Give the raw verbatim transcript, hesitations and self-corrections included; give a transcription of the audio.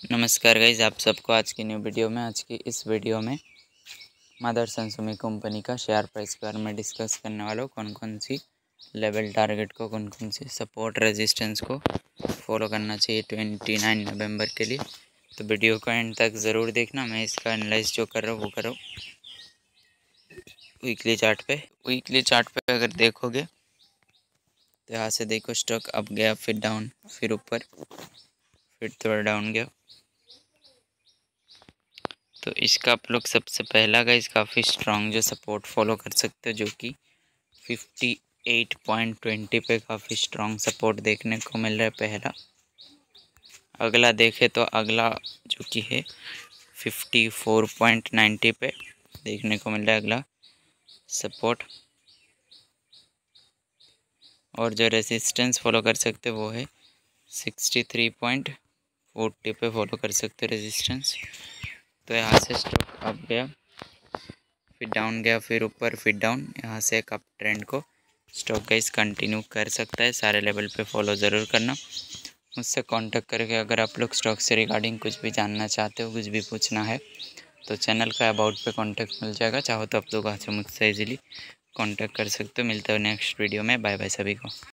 नमस्कार गाइज, आप सबको आज की न्यू वीडियो में आज की इस वीडियो में मदरसन सुमी कंपनी का शेयर प्राइस के बारे में डिस्कस करने वाला हूँ। कौन कौन सी लेवल टारगेट को, कौन कौन सी सपोर्ट रेजिस्टेंस को फॉलो करना चाहिए ट्वेंटी नाइन नवंबर के लिए। तो वीडियो को एंड तक ज़रूर देखना। मैं इसका एनालाइज जो कर रहा हूँ वो कर रहा हूँ वीकली चार्ट पे। वीकली चार्ट पे अगर देखोगे तो यहाँ से देखो, स्टॉक अप गया, फिर डाउन, फिर ऊपर, फिर थोड़ा डाउन गया। तो इसका आप लोग सबसे पहला गाइस काफ़ी स्ट्रॉन्ग जो सपोर्ट फॉलो कर सकते हो, जो कि फिफ्टी एट पॉइंट ट्वेंटी पे काफ़ी स्ट्रॉन्ग सपोर्ट देखने को मिल रहा है पहला। अगला देखे तो अगला जो कि है फिफ्टी फोर पॉइंट नाइन्टी पे देखने को मिल रहा है अगला सपोर्ट। और जो रेजिस्टेंस फॉलो कर सकते हो वो है सिक्सटी थ्री पॉइंट फोर्टी पे फॉलो कर सकते हो रेजिस्टेंस। तो यहाँ से स्टॉक अप गया, फिर डाउन गया, फिर ऊपर, फिर डाउन। यहाँ से एक अप ट्रेंड को स्टॉक गाइस कंटिन्यू कर सकता है। सारे लेवल पे फॉलो ज़रूर करना। मुझसे कांटेक्ट करके अगर आप लोग स्टॉक से रिगार्डिंग कुछ भी जानना चाहते हो, कुछ भी पूछना है, तो चैनल का अबाउट पे कांटेक्ट मिल जाएगा। चाहो तो आप लोग वहाँ से मुझसे ईजिली कांटेक्ट कर सकते हो। मिलते हो नेक्स्ट वीडियो में। बाय बाय सभी को।